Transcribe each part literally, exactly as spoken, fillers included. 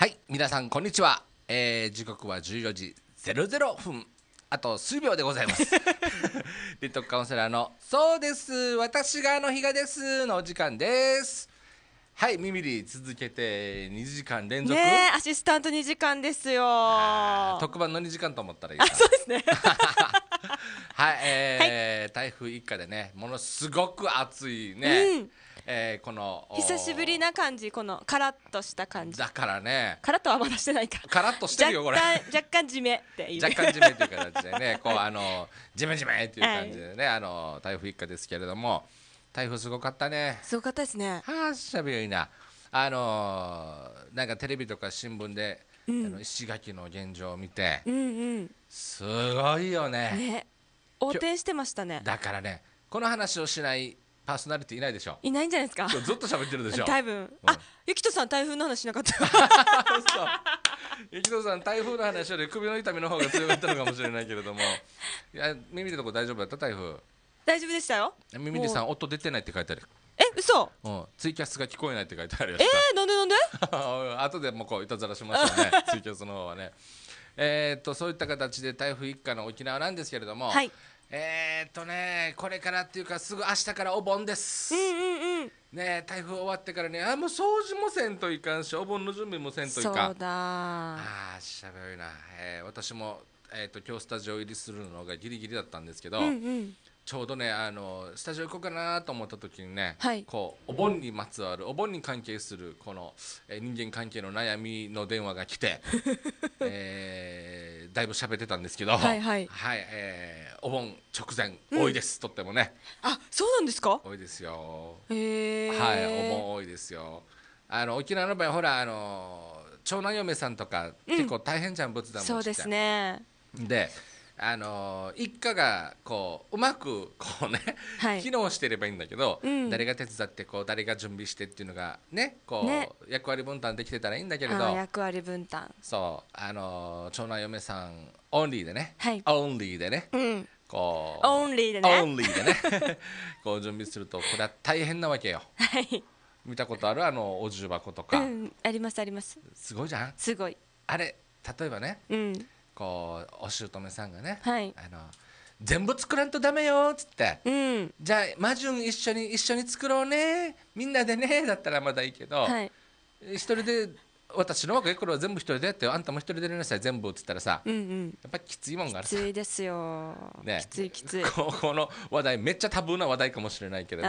はい、皆さんこんにちは、えー、時刻はじゅうよじゼロゼロふん、あと数秒でございますリトカウンセラーのそうです私があの日がですのお時間です。はい、ミミリ続けてにじかん連続ねえ、アシスタントにじかんですよ。 特番のにじかんと思ったらいいあ、 か。 そうですねはい、えーは台風一過でねものすごく暑いね、 うんえーこの久しぶりな感じ、このカラッとした感じ。 だからねカラッとはまだしてないか。 カラッとしてるよこれ若干若干地めっていう若干地面という形でね、こうあのジメジメっていう感じでね、あの台風一過ですけれども、台風すごかったね。 すごかったですね。 はあ、しゃべりな。あのなんかテレビとか新聞で、あの石垣の現状を見て、 うんうんすごいよね。 ね、横転してましたね。 だからね、この話をしないパーソナリティいないでしょ。 いないんじゃないですか。 今日ずっと喋ってるでしょ。 多分、あ、ゆきとさん台風の話しなかったそう。ゆきとさん台風の話より首の痛みの方が強かったのかもしれないけれども、いや耳のとこ大丈夫だった台風。 大丈夫でしたよ。 ミミリさん音出てないって書いてある。 え、嘘。 うん、ツイキャスが聞こえないって書いてあるよ。 えー、なんでなんで後でもうこういたずらしましょうねツイキャスの方はね。えー、っとそういった形で台風一過の沖縄なんですけれども、 はい、 えー、っとねこれからっていうかすぐ明日からお盆です。 うんうんうん、 ね、台風終わってからね、あもう掃除もせんといかんしお盆の準備もせんといかん。 そうだ。 あーしゃべるな、えー、私も、えー、っと今日スタジオ入りするのがギリギリだったんですけど、 うんうん、 ちょうどねあのスタジオ行こうかなと思った時にね、 はい、 こうお盆にまつわるお盆に関係するこの、えー人間関係の悩みの電話が来て、えーだいぶ喋ってたんですけど、 はいはいえーお盆直前、多いです、とってもねあ、そうなんですか。 多いですよ。 へえ。 はい、お盆多いですよ。あの沖縄の場合ほらあの長男嫁さんとか、結構大変じゃん、仏壇そうです持ちって。 ね。 であの一家がこううまくこうね、 はい機能してればいいんだけど、 うん誰が手伝ってこう誰が準備してっていうのがねこうね役割分担できてたらいいんだけれあー、 ど、 役割分担。 そうあの長男嫁さんオンリーでね、 はいオンリーでね、 うんこうオンリーでねオンリーでねこう準備するとこれは大変なわけよ。 はい見たことあるあのお重箱とうか、 ん、ありますあります。 すごいじゃんすごい。 あれ。例えばねうんこうお姑さんがね、 はいあの全部作らんとダメよっつって、 うんじゃあマジュン一緒に一緒に作ろうねみんなでねだったらまだいいけど、 はい一人で私の若い頃は全部一人でやってよ、あんたも一人でやりなさい全部っつったらさ、 うんうんやっぱりきついもんがあるさきついですよ、 ね、 きついきつい。 ここの話題めっちゃタブーな話題かもしれないけれど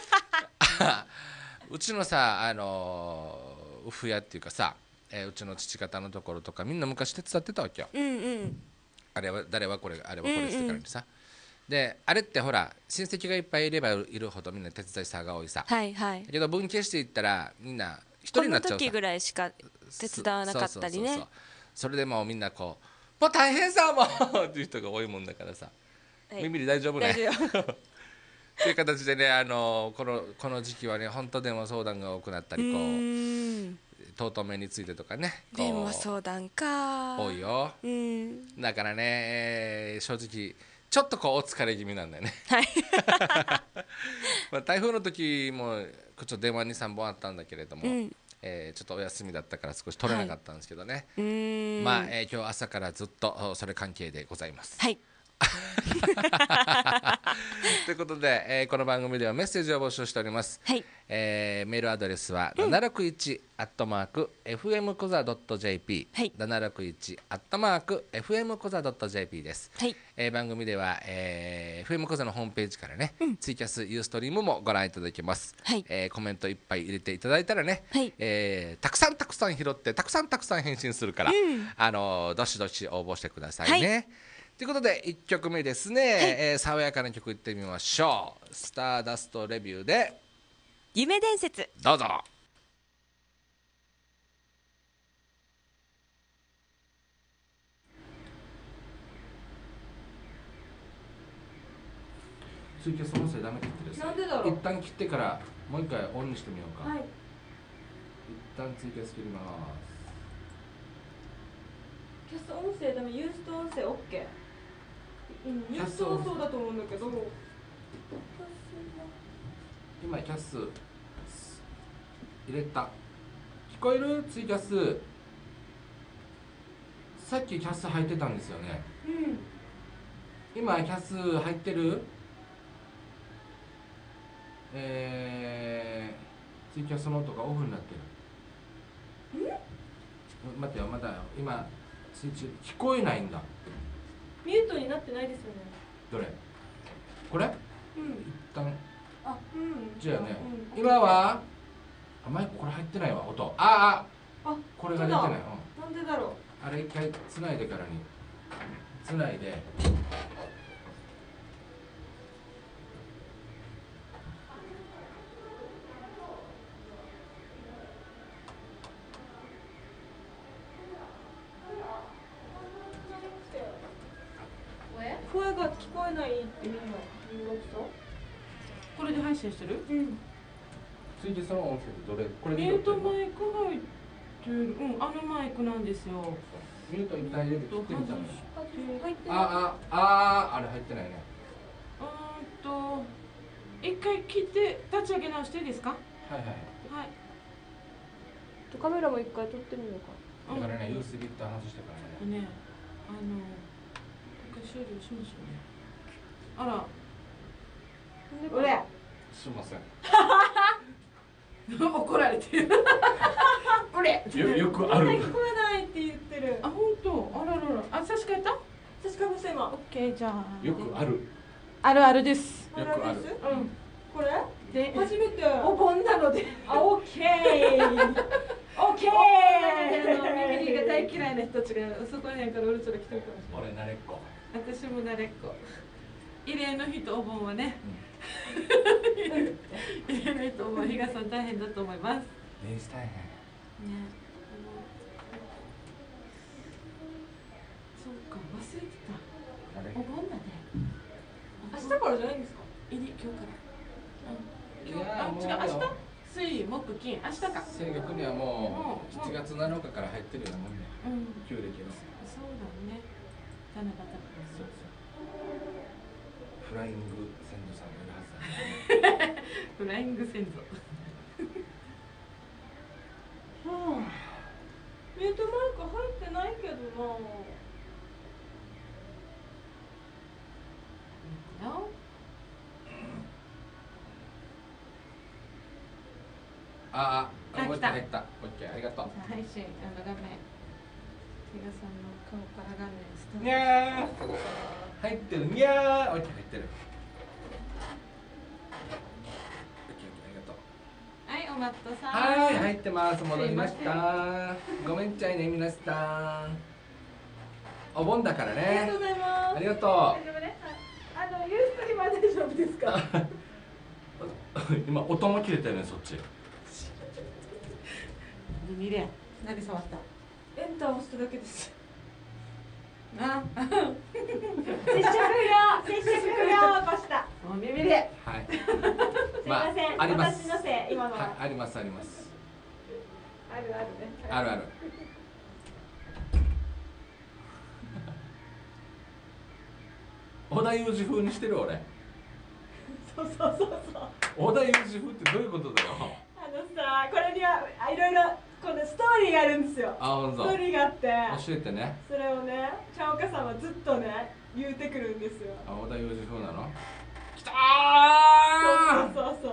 うちのさあのウフ屋っていうかさ、えーうちの父方のところとかみんな昔手伝ってたわけよ。 うんうんあれは誰はこれあれはこれってからにさ、であれってほら親戚がいっぱいいればいるほどみんな手伝いさが多いさ、 はいはい。 だけど分家していったらみんな一人このになっちゃうさ。 時ぐらいしか手伝わなかったりねそうそうそうそう。それでもうみんなこうもう大変さもうっていう人が多いもんだからさ、 はい耳に大丈夫ね大丈夫という形でね、あのこのこの時期はね本当電話相談が多くなったうり、こうーんとうとめについてとかねこう電話相談か多いよ。 うんだからね、えー正直ちょっとこうお疲れ気味なんだよねはいまあ台風の時もちょっと電話にさんぼんあったんだけれども、 うんえーちょっとお休みだったから少し取れなかったんですけどね、 うーんまあ、えー今日朝からずっとそれ関係でございますはいということで、えーこの番組ではメッセージを募集しております、 はいえーメールアドレスはななろくいちアットマーク エフエム コザ ドット ジェーピー、 はいななろくいちアットマーク エフエム コザ ドット ジェーピー です、 はいえー番組では、えー、エフエム コザのホームページからね、ツイキャスユーストリームもご覧いただけます、 はいえーコメントいっぱい入れていただいたらね、 はいえーたくさんたくさん拾ってたくさんたくさん返信するから、あのーどしどし応募してくださいね、 はということでいっきょくめですね、えー爽やかな曲いってみましょう。スターダストレビューで夢伝説。 どうぞ。ツイキャス音声ダメって言ってる。 なんでだろう一旦切ってからもう一回オンにしてみようか、 はい一旦ツイキャス切ります。 キャス音声ダメ、ユースト音声オッケー。うん、ユースキャストはそうだと思うんだけど。 今キャス入れた。聞こえるツイキャス。 さっきキャス入ってたんですよね。 うん今キャス入ってる？えー、ツイキャスの音がオフになってる。ん？待ってよ、まだ今ツイキャス聞こえないんだ。 ミュートになってないですよね。 どれ？これ？ うん一旦あうんじゃあね、 うん今はあマイクこれ入ってないわ音。あああこれが出てない。 本当だなんでだろう。 うん、あれ一回つないでからにつないで。 声が聞こえないっていうのは言いました。 これで配信してる？ うんツイキャスの音声ってどれ？これでミュートママイクが入ってる。うん、あのマイクなんですよ。 ミュート一回入れて切ってみたの。 入ってない。 あああああれ入ってないね。 うーんと一回切って立ち上げ直していいですか？ はいはい。 はい。 カメラも一回撮ってみようか。 だからね、ユーエスビー って話してからね。 ね、あの一回終了しましょうね。あら、 これすいません。 怒られてる。俺。 よよくある。 聞こえないって言ってる。 あ、本当。あららら。あ、差し替えた？ 私かぶせ今。 オッケー、じゃあ。 よくある。 あるあるです。 よくある。 うん。 これ？ で、 初めて。 お盆なので。 あ、オッケー。オッケー。 耳が大嫌いな人たちがそこら辺からうるちょろ来てるかもしれない。 俺慣れっこ。 私も慣れっこ。異例の日とお盆はね。異例の日とお盆、日賀さん大変だと思います。 年始大変。 ね。そうか、忘れてた。 あれお盆だね。 明日からじゃないんですか？ いいね、今日から。 い今日、 やーもうあ、違う、明日。水、木、金、明日か。 正確にはもうしちがつなのかから入ってるようなもんね。 うん。 旧暦の。 そうだね。七夕とかそうそう。フライング先祖さんがいるはずだね。 フライング先祖。 はあ。ミュートマイク入ってないけどな。 のああ、 あ来たもう一回入った。オッケー、ありがとう。 配信、あの画面。比嘉さんの顔から画面スタート。 にゃー入ってるにゃーオッケー入ってる。オッケーオッケーありがとう。 はい、おマットさん。 はい、入ってます。戻りました。ごめんちゃいね、皆さん。お盆だからありがとうね。 ございます。 ありがと大丈夫ね。あのユーストリーは大丈夫ですか？ う。今音も切れてるね、そっち。 見れ。何触った。 エンター押しただけです。 あ、 接触よ。接触よ。起こした。 お耳で。 はい。 すいません。 あります。 私のせい今のはいは。、 ありますあります。 あるあるね。 あるある。織田裕二風にしてる俺。 そうそうそうそう。 織田裕二風ってどういうことだよ。 あのさ、これにはあいろいろこのストーリーがあるんですよ。 あ、ほんと。 ストーリーがあって、 教えてね。 それをね、ちゃおかさんはずっとね言うてくるんですよ。 あ、織田裕二風なの。きたー。 そうそうそうそう。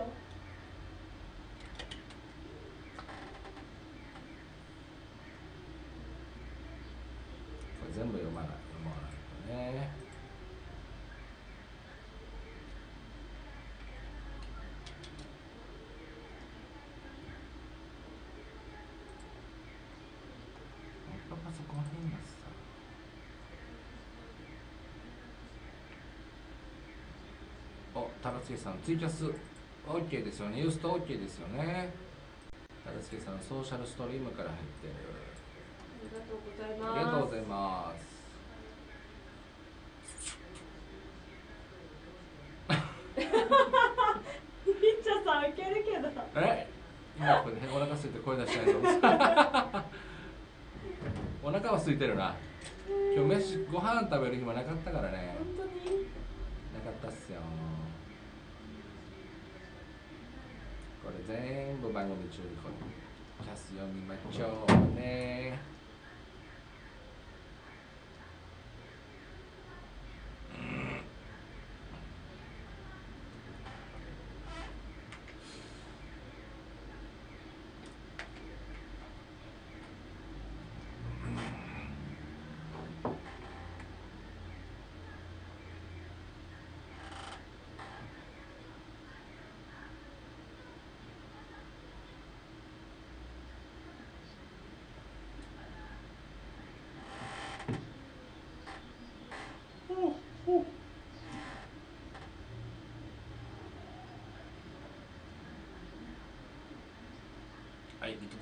これ全部読まない読まないとね。パソコン変なさ。お、高槻さん、ツイキャス OK ですよね。ユースト OK ですよね。高槻さん、ソーシャルストリームから入ってる。 ありがとうございます。 ありがとうございます。 みっちゃさんいけるけど。 え今これお腹空いて声出してないのお腹は空いてるな。今日飯ご飯食べる暇なかったからね。 本当に。 なかったっすよ。これ全部番組中にこのキャス読みましょうね。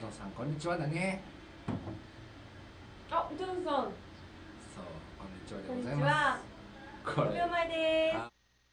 とさんこんにちはだね。 あ、伊藤さん。 そうこんにちはでこんにございまちは。 す。これごびょうまえでーす。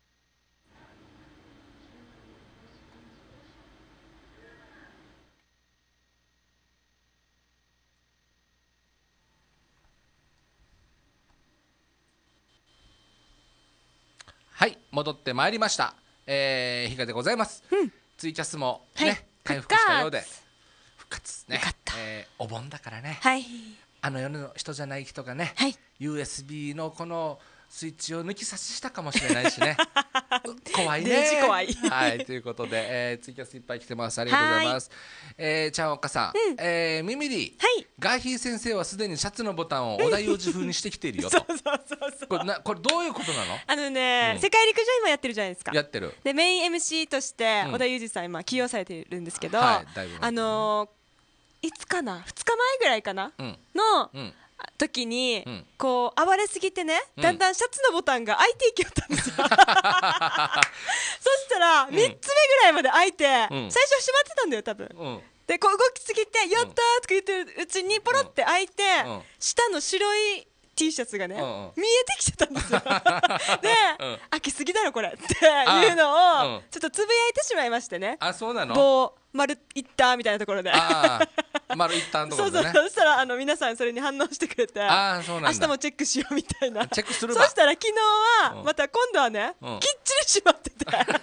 はい戻ってまいりました。えー、日がでございます。 うん、 ツイキャスもね、 はい、 回復したようで復復活ね。 よかった、 えー、お盆だからね。 はいあの世の人じゃない人がね、 はいユーエスビー のこのスイッチを抜き差ししたかもしれないしね怖いね。 デジ怖いはいということで、えー、ツイキャスいっぱい来てます。ありがとうございます。えー、ちゃんおかさん、 うんえー、ミミリ、 はい、 ガーヒー先生はすでにシャツのボタンを織田裕二風にしてきているよとそうそうそうそうこれなこれどういうことなの？ あのね、 うん世界陸上今やってるじゃないですか。 やってる。 でメイン エムシー としてうん織田裕二さん今起用されてるんですけど、 はいだいぶ前あのー、いつかなふつかまえぐらいかな、 うんのうん時に、 うんこう暴れすぎてね、 うんだんだんシャツのボタンが開いていきよったんですよそしたらみっつめぐらいまで開いて、 うん最初は閉まってたんだよ多分。 うんでこう動きすぎて「やった!」とか言ってるうちにポロって開いて、 うん下の白い T シャツがね、 うんうん見えてきてたんですよで、 うん開きすぎだろこれっていうのを、 うんちょっとつぶやいてしまいましてね。 あそうなの？ 棒丸いったみたいなところでああ丸一旦のところでね。 そうそう、そしたらあの皆さんそれに反応してくれて、 ああそうなんだ。 明日もチェックしようみたいな。 チェックするばそしたら昨日はうんまた今度はね、 うんきっちり閉まっててこれやっ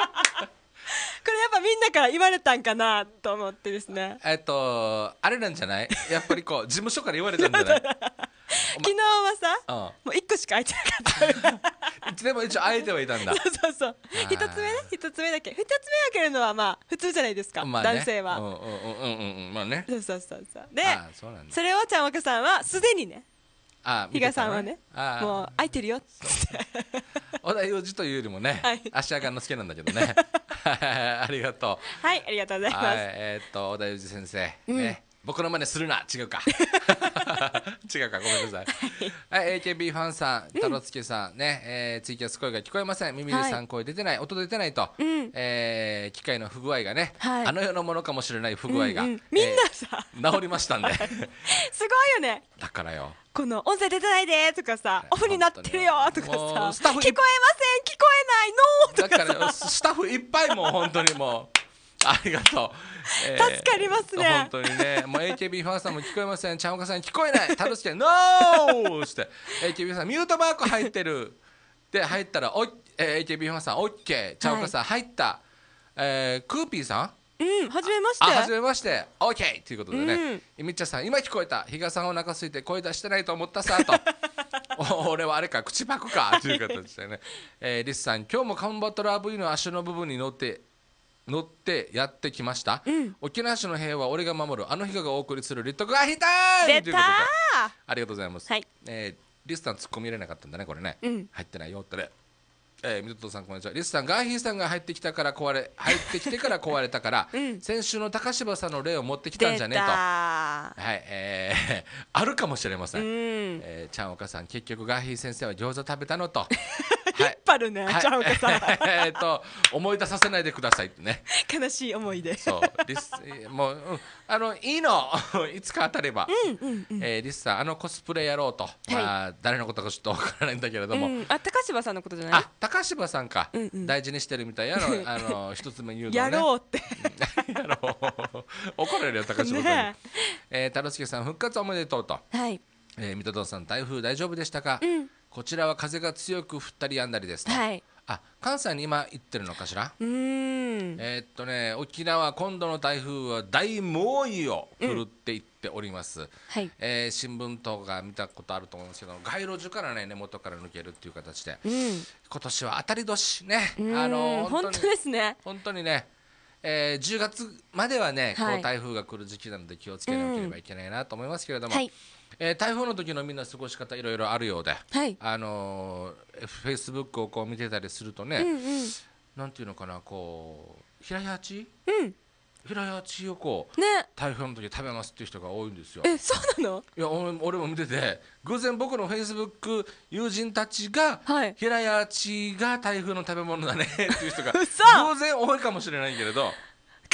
ぱみんなから言われたんかなと思ってですね。 えっとあれなんじゃない？やっぱりこう事務所から言われたんじゃない？ 昨日はさ、 うんもういっこしか開いてなかったでも一応会えてはいたんだ。 そうそうそうあー一つ目ね一つ目だけ二つ目開けるのはまあ普通じゃないですか、 まあね男性は、 うんうんうんうんうんまあね。 そうそうそうそうであーそうなんだ。 それをちゃんわかさんはすでにねあ比嘉さんはねあーもう開いてるよっつって小田裕二というよりもね、 はい足上がるの好きなんだけどねありがとはいありがとうござう。 います、 はいえーっと小田裕二先生、 うんね僕の真似するな違うか違うかごめんなさい。はい、エーケービー ファンさん太郎月さんね、えー、ツイキャス声が聞こえません。耳でさん声出てない、音出てないと、 うんえー機械の不具合がね、 はいあの世のものかもしれない不具合が、 うんうんみんなえさ、 ー治りましたんですごいよねだからよこの音声出てないでとかさ、オフになってるよとかさ、聞こえません聞もうスタッフこえないのーとかだからスタッフいっぱいもう本当にもうありがとう、えー助かりますね本当にねもう エーケービー ファンさんも聞こえません。ちゃんおかさん聞こえないタロスケノーして エーケービー さんミュートマーク入ってるで入ったらおい、えー、エーケービー ファンさんオッケーちゃんおかさん入った、えー、クーピーさんうんはじめましてあはじめましてオッケーということでね、 うんいみっちゃさん今聞こえた比嘉さんお腹空いて声出してないと思ったさとお俺はあれか口パクかという形でね、えー、リスさん今日もカンバトラー ブイ の足の部分に乗って乗ってやってきました、 うん沖縄市の平和は俺が守るあの日がお送りするリットガーヒタイム出たということでありがとうございます、 はいえーリスさん突っ込み入れなかったんだねこれね、 うん入ってないよってねえー、水戸さんこんにちは。リスさんガーヒーさんが入ってきたから壊れ入ってきてから壊れたから、 うん先週の高柴さんの例を持ってきたんじゃねえと出たはいえーあるかもしれません、 うんえーちゃんおかさん結局ガーヒー先生は餃子食べたのと引っ張るね、 はいちゃんおかさんえーっと思い出させないでくださいってね悲しい思い出そうリスえーもう、うんあのいいのいつか当たれば、 うんうんうんえーリスさんあのコスプレやろうと、まあ誰のことかちょっとわからないんだけれども、 うん、あ高柴さんのことじゃないあ高柴さんか、 うんうん大事にしてるみたいやろあの一つ目言うのねやろうってやろう怒られるよ高柴さんに、 ねえー、太郎介さん復活おめでとうと、 はいえー、水戸さん台風大丈夫でしたか、 うんこちらは風が強く降ったりやんだりですと、 はいあ関西に今行ってるのかしら、 うーんえーっとね沖縄今度の台風は大猛威を振るっていっております、 はいえー新聞とか見たことあると思うんですけど街路樹からね根元から抜けるっていう形で、 うん今年は当たり年ね、 うんあの本当ですね本当にね、えーじゅうがつまではね、 はいこう台風が来る時期なので気をつけなければいけないなと思いますけれども、 はいえー台風の時のみんな過ごし方いろいろあるようで、 はいあのフェイスブックをこう見てたりするとね、 うんうんなんていうのかなこう平屋地うん平屋地をこうね台風の時食べますっていう人が多いんですよ。 えそうなのいや俺俺も見てて偶然僕のフェイスブック友人たちが、 はい平屋地が台風の食べ物だねっていう人が嘘偶然多いかもしれないけれどく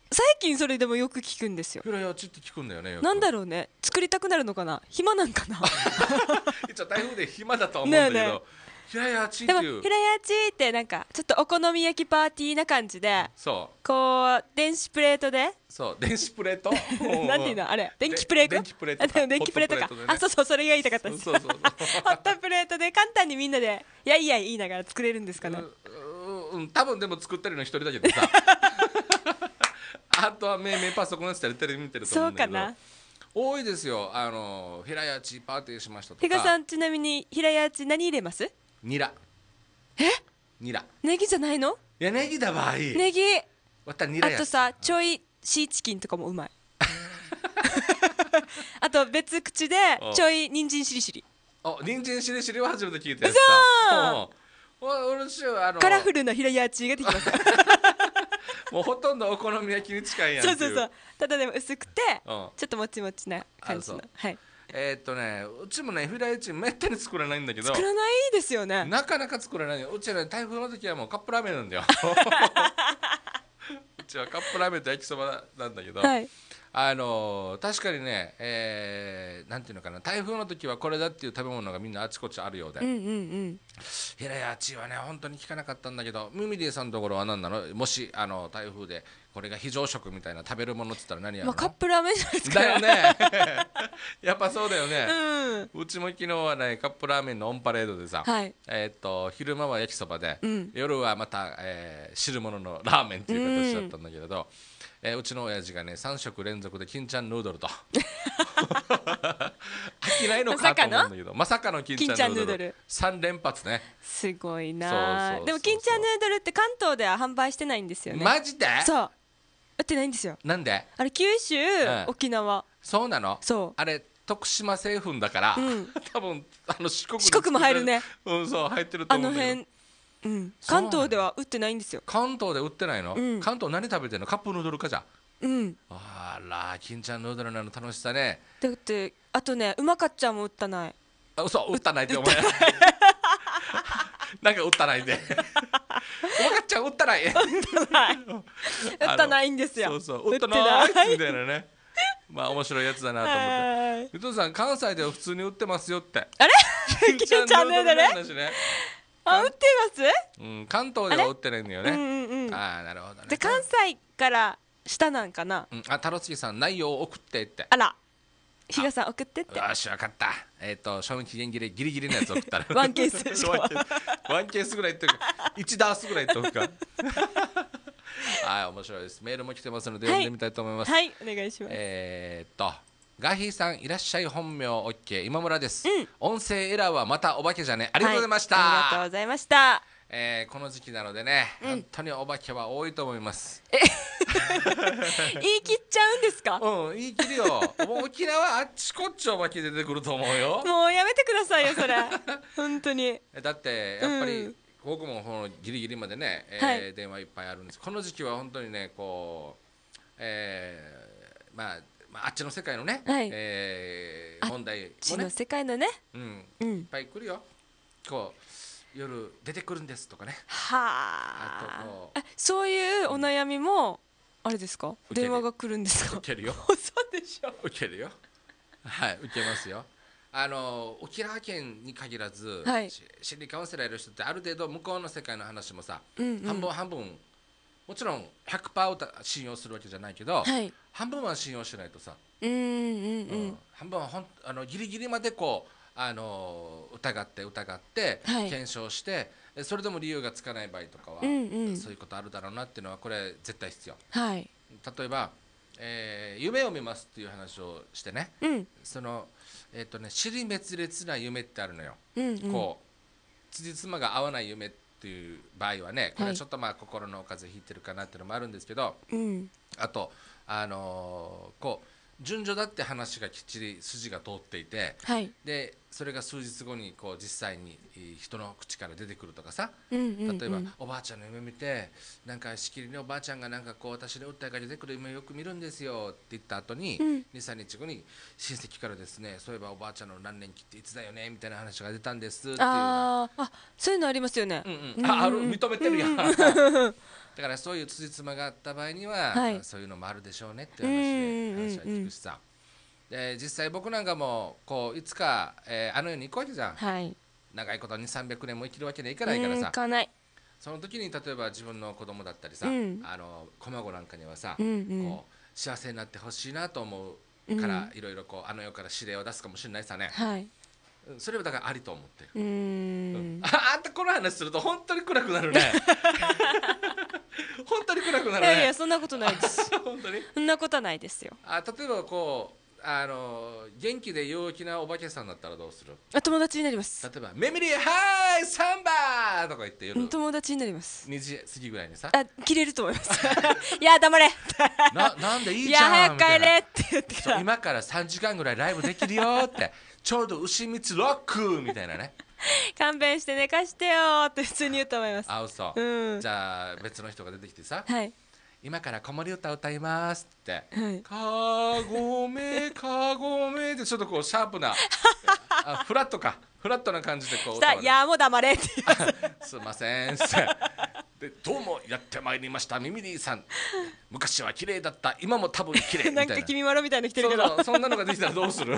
最近それでもよく聞くんですよ。 平屋地って聞くんだよねよく。 なんだろうね、作りたくなるのかな、暇なんかな。 一応台風で暇だとは思うんだけど、 ねえね平屋地っでもていう。 平屋地ってなんかちょっとお好み焼きパーティーな感じで、 そうこう電子プレートでそう電子プレートなんていうのあれ、電気プレート、 電気プレートかあでも電気プレートかホットプレートでねあ、そうそう、それが言いたかったです。 そうそうそうホットプレートで簡単にみんなでやいやい言いながら作れるんですかね。 うんうん、多分でも作ってるの一人だけどさあとはめいめいパソコンやってたりテレビ見てると思うんだけど、 そうかな。 多いですよ。あの平屋地パーティーしましたとか。 比嘉さんちなみに平屋地何入れます？ ニラ。 え？ ニラ。 ネギじゃないの？ いやネギだ場合。 ネギ。 わたニラや。 あとさ、ちょいシーチキンとかもうまい。あと別口でちょい人参しりしり。 あ、人参しりしりは初めて聞いたやつ嘘だ。うん。お俺しあのカラフルな平屋地ができます。 もうほとんどお好み焼きに近いやんっていそうそうそう。ただでも薄くてうんちょっともちもちな感じのあそう。 はい。 えーっとね、うちもね平屋地めったに作らないんだけど、 作らないですよね。 なかなか作れないよ。うちはね台風の時はもうカップラーメンなんだようちはカップラーメンと焼きそばなんだけど、 はい。 あのー確かにね、えーなんていうのかな、台風の時はこれだっていう食べ物がみんなあちこちあるようで、 うんうんうん。 平屋地はね本当に聞かなかったんだけど、ミミディさんのところは何なの？もしあの台風でこれが非常食みたいな食べるものっつったら何やるの？ まあカップラーメンじゃないですか。 だよねやっぱそうだよね、 うん。 うちも昨日はねカップラーメンのオンパレードでさ、 はい。 えーっと昼間は焼きそばで、 うん夜はまた、えー汁物のラーメンっていう形だったんだけれど、えーうちの親父がねさん食連続で金ちゃんヌードルと飽きないのかと思うんだけど、まさかの金ちゃんヌードル金ちゃんヌードルさん連発ね。 すごいそうそうなそうそうでも金ちゃんヌードルって関東では販売してないんですよね。 マジで？ そう売ってないんですよ。 なんで？ あれ九州、 ん沖縄。 そうなの？ そうあれ徳島製粉だから、 うん多分あの四国で四国も入るね。 うんそう入ってるとあ思うんだけど、 の辺、うん、 そうなの関東では売ってないんですよ。 関東で売ってないの？ うん関東何食べてんの？カップヌードルかじゃうんあら金ちゃんヌードルの楽しさね。 だってあとねうまかっちゃんも売ったない。 あ嘘売ったないってお前なんか売ったないでおかっちゃん売ったない売ったないんですよ。 そうそう売ったない売ってないみたいなねまあ面白いやつだなと思ってはい伊藤さん関西では普通に売ってますよってあれ金金ちゃんヌードルの話ね、 あ売ってますうん、関東では売ってないんだよね、 うんうんうんああなるほどね。 で関西から下なんかな。 うん、あタロツキさん内容を送ってってあら比嘉さん送ってって。 よし分かったえっ、と賞味期限切れギリギリのやつ送ったらワンケースしかもワンケースワンケースぐらいいってるかいちダースぐらいいっておくかはい面白いです。メールも来てますので読んでみたいと思います、 はいお願いします。 えー、っとガヒーさんいらっしゃい本名 OK 今村です、 うん音声エラーはまたお化けじゃねありがとうございました、 はい、ありがとうございました。 えーこの時期なのでね、本当にお化けは多いと思います言い切っちゃうんですか。 うん言い切るよもう沖縄あっちこっちお化け出てくると思うよもうやめてくださいよそれ本当に。 だってやっぱり、 うん僕もこのギリギリまでね、えーはい電話いっぱいあるんです。この時期は本当にねこう、えーまあ、まああっちの世界のね、 はいえーあ問題地のもね、 世界のね。 うん、いっうんぱい来るよ。こう夜出てくるんですとかね。 はあとこうあえそういうお悩みもあれですか、 受ける電話が来るんですか。 受けるよ嘘でしょ。 受けるよはい受けますよ。あの沖縄県に限らず、 はいし心理カウンセラーやる人ってある程度向こうの世界の話もさ、 うんうん半分半分もちろん ひゃくパーセント 信用するわけじゃないけど、 はい半分は信用しないとさ、 うんうんううんん半分はほんあのギリギリまでこうあの疑って疑って、 はい検証してえそれでも理由がつかない場合とかは、 うんうんそういうことあるだろうなっていうのはこれ絶対必要。 はい例えば、えー夢を見ますっていう話をしてね、 うんそのえっ、とね尻滅裂な夢ってあるのよ。 うんうんこう辻褄が合わない夢っていう場合はねこれはちょっとまあ心の風邪ひいてるかなっていうのもあるんですけど、 うんあとあのーこう順序だって話がきっちり筋が通っていてはいでそれが数日後にこう実際に人の口から出てくるとかさ、 うんうんうん例えばおばあちゃんの夢見てなんかしきりにおばあちゃんがなんかこう私の訴えが出てくる夢をよく見るんですよって言った後に、 うんにさんにちごに親戚からですね、そういえばおばあちゃんの何年期っていつだよねみたいな話が出たんですっていうような、 あーあ、そういうのありますよね。 うんうん、あある認めてるやん、だからそういう辻褄があった場合には、 はいそういうのもあるでしょうねっていう話で話は聞くしさ、で実際僕なんかもこういつか、えーあの世に行くわけじゃん。 はい。 長いことにさんびゃくねんも生きるわけにはいかないからうん、 さ、 行かない。 その時に例えば自分の子供だったりさ、 うんあのこまごなんかにはさ、 うんうんこう幸せになってほしいなと思うから、いろいろこうあの世から指令を出すかもしれないさね、 はい。 うんそれはだからありと思ってる、 うーん。 ああんたこの話すると本当に暗くなるね本当に暗くなるねいやいや、そんなことないです。 本当にそんなことはないですよ。 あ例えばこうあの元気で陽気なお化けさんだったらどうする？ あ、友達になります。 例えば「メミリーはーいサンバー!」とか言って夜うん、友達になります。 にじ過ぎぐらいにさあ、切れると思います。いや、黙れ。 ななんでいいいや、 じゃん早くみたいな帰れって言ってから。 そう今からさんじかんぐらいライブできるよってちょうど牛蜜ロックみたいなね勘弁して寝かしてよーって普通に言うと思います。 あ嘘、 うんじゃあ別の人が出てきてさはい。 今から子守歌歌いますってはいかごめかごめってちょっとこうシャープなあフラットかフラットな感じでこう歌したら、 われいや、もう黙れって言います。 すいませんってでどうもやってまいりましたミミリーさん昔は綺麗だった今も多分綺麗みたないんなか君まろみたいなの着てるそうけど。 そうそんなのができたらどうする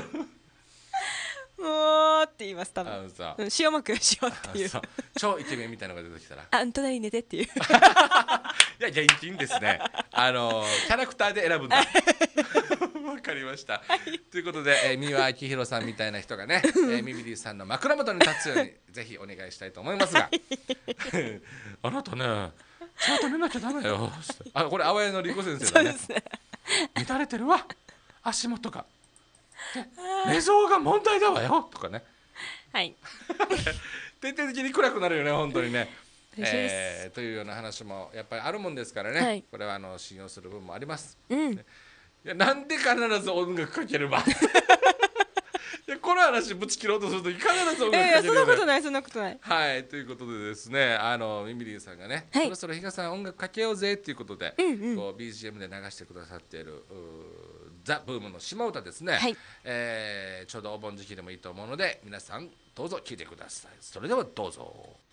もうって言います、多あ分。 のさうん、塩まくよ、塩っていう。 そう超イケメンみたいなのが出てきたらあんたなり寝てっていう。 いや現金ですねあのキャラクターで選ぶんだわかりました、ということで、えー、三輪明宏さんみたいな人がね、えー、ミミリーさんの枕元に立つようにぜひお願いしたいと思いますがあなたねちゃんと寝なきゃダメよあこれ淡谷のりこ先生だねそうですね。 乱れてるわ足元が寝相が問題だわよとかねはい。 徹底的に暗くなるよね本当にね嬉しいですえーというような話もやっぱりあるもんですからね、 はいこれはあの信用する部分もあります。 うん。 いやなんで必ず音楽かければいやこの話ぶち切ろうとするとき必ず音楽かけるよ、ね、 いやいや、そんなことない、そんなことない。 はいということでですねあのミミリーさんがね、 はいそろそろ比嘉さん音楽かけようぜっていうことで、 うんうんこう ビージーエム で流してくださっているうーザ・ブームの島唄ですね、 はいえーちょうどお盆時期でもいいと思うので皆さんどうぞ聴いてください。それではどうぞ。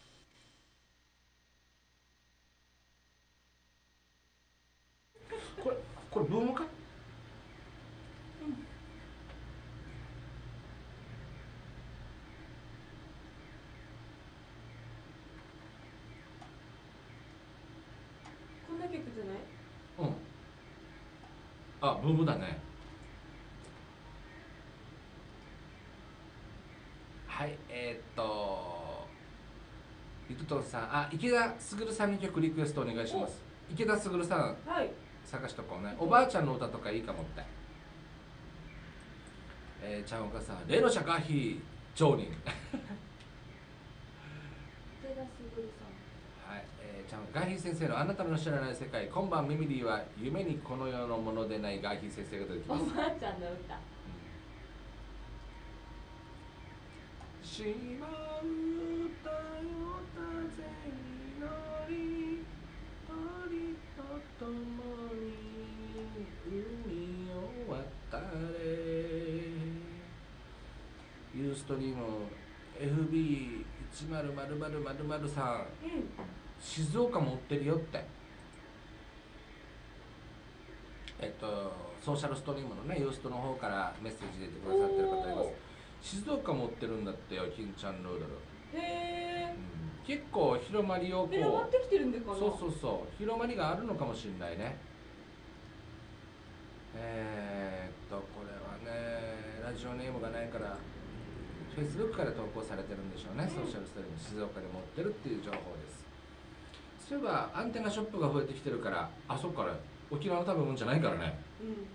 これこれブームか？ こんな曲じゃない？ うん。あ、ブームだね。はい、えー、っと、ゆととんさん、あ、池田卓さんに曲リクエストお願いします。池田卓さん、 はい。 探しとこうね。おばあちゃんの歌とかいいかもって。えー、ちゃんおかさん、例の社会費常人。 池田卓さん。 はい、えー、ちゃんガーヒー先生のあなたの知らない世界、今晩ミミリーは夢にこの世のものでないガーヒー先生が出てきおます。 ばあちゃんの歌。 しまうたよ風に乗り鳥と共に海を渡れユーストリーム エフビーいちまるまるまるまるまるさんうん。 静岡も売ってるよってえっとソーシャルストリームのねユーストの方からメッセージ出てくださってる方います。静岡持ってるんだってよ金ちゃんヌードル、 へえ。 うん、結構広まりをこう広まってきてるんでかな。 そうそうそう広まりがあるのかもしれないね。えー、っとこれはねラジオネームがないからフェイスブックから投稿されてるんでしょうね、ソーシャルストリーム静岡で持ってるっていう情報です。そういえばアンテナショップが増えてきてるからあそっから沖縄の食べ物じゃないからね。 うん。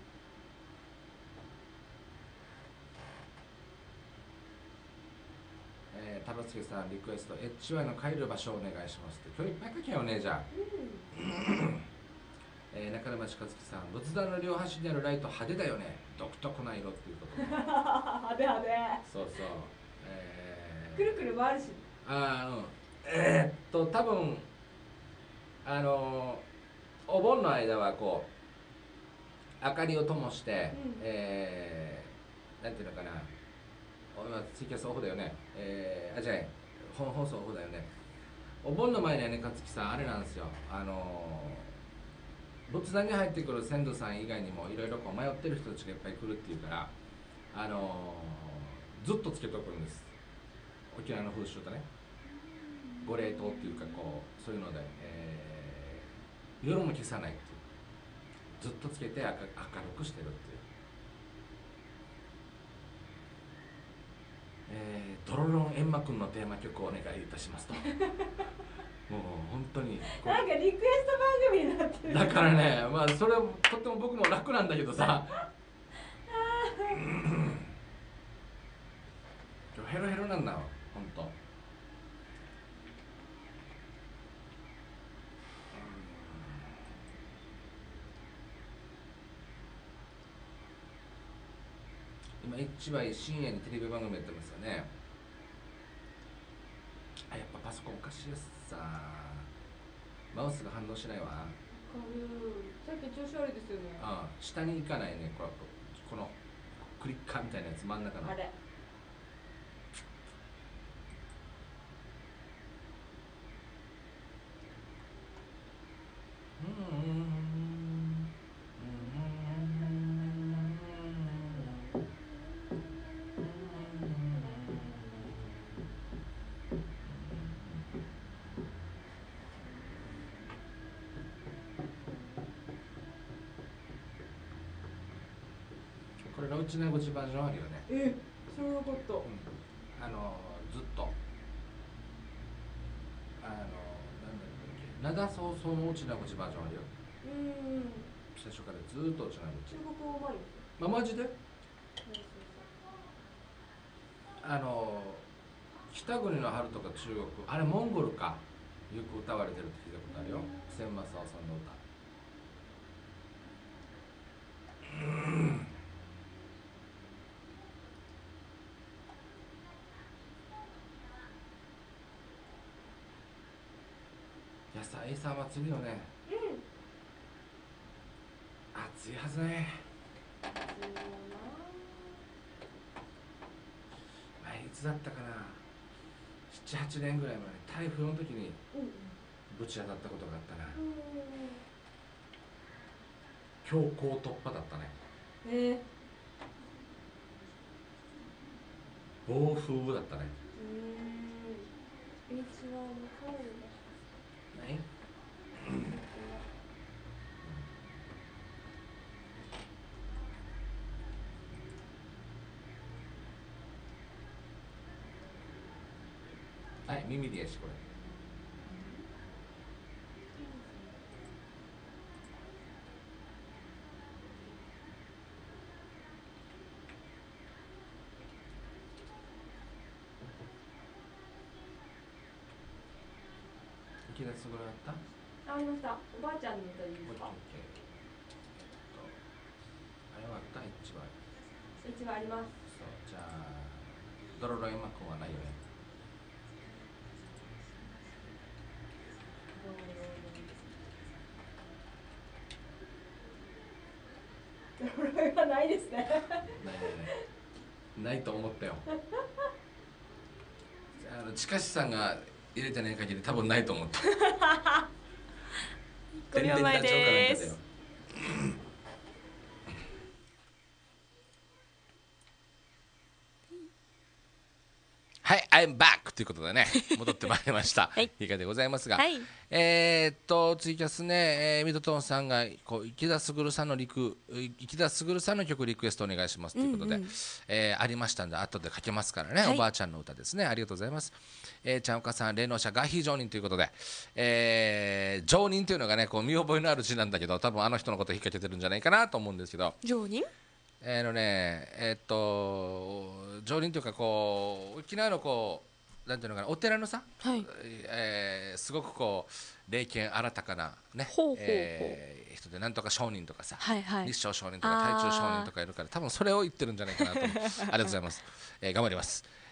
えー、タロツケさんリクエスト エイチワイ の帰る場所をお願いしますって今日いっぱい書けよねじゃあ、えー、中沼近月さん仏壇の両端にあるライト派手だよね独特な色っていうことで派手派手。 そうそう、 えくるくる回るし。 あーうんえー、っと多分あのーお盆の間はこう明かりを灯して、 うんえー、なんていうのかなお今ツイキャスオフだよね、えー、あじゃあ本放送オフだよね。お盆の前にはね勝木さんあれなんですよ、あのー仏壇に入ってくる先祖さん以外にもいろいろこう迷ってる人たちがいっぱい来るっていうから、あのーずっとつけとくんです。沖縄の風習とねご霊灯っていうかこうそういうので、えー夜も消さないっていうずっとつけて明明るくしてるっていう、えー、ドロロンエンマくんのテーマ曲をお願いいたしますともう本当にこなんかリクエスト番組になってる。 うだからねまあそれとっても僕も楽なんだけどさ今日ヘロヘロなんだよ本当。今 エイチワイ 深夜にテレビ番組やってますよね。あやっぱパソコンおかしいやつさ、マウスが反応しないわ。 こういうさっき調子悪いですよね。 ああ下に行かないねこれこのクリッカーみたいなやつ真ん中のあれ。 これのうちのごちバージョンあるよね。 え、知らなかった。 あのずっとあのなんだっけ灘早々のうちなごちバージョンあるよ。 うん。 最初からずっとうちなごち。 中国語うまいですよ。 まあマジでそうそうあの北国の春とか中国あれモンゴルかよく歌われてるって聞いたことあるよ。千正夫さんの歌。野菜さん祭りよね。 そう。うん。 暑いはずね。 そうよな。 前いつだったかな、ななはちねんぐらい前台風の時にうんぶち当たったことがあったな。 うん。 強行突破だったね。 ええ。 暴風だったね。 うん。エイチワイのカールだ。 何はい、耳でやしこれ。池田すぐるあった？ ありました。おばあちゃんの歌でいいですか？ オッケー。あれはあった一番。 一番あります。 そうじゃあドロロエマくんはないよね。 これはないですね。 ないないないないと思ったよ。あの近しさんが入れてない限り多分ないと思った。 ごびょうまえです。 はい、I'm back ということでね、戻ってまいりました。 はいいかでございますが、 はいえーっとツイキャスね、えー、ミドトンさんがこう池田卓さんのリク池田卓さんの曲リクエストお願いしますということで、 うんうんえーありましたんで後でかけますからね、 はいおばあちゃんの歌ですね。ありがとうございます。えー、ちゃんおかさん霊能者ガヒー常人ということで、えー、常人というのがねこう見覚えのある字なんだけど、多分あの人のことを引っ掛けてるんじゃないかなと思うんですけど。 常人えーのねえーっと常人というかこう沖縄のこうなんていうのかなお寺のさ、 はいえーすごくこう霊験新たかなねほうほうほうえー人でなんとか商人とかさ、 はいはい立正商人とかあー太中商人とかいるから多分それを言ってるんじゃないかなと思うありがとうございます、えー頑張ります、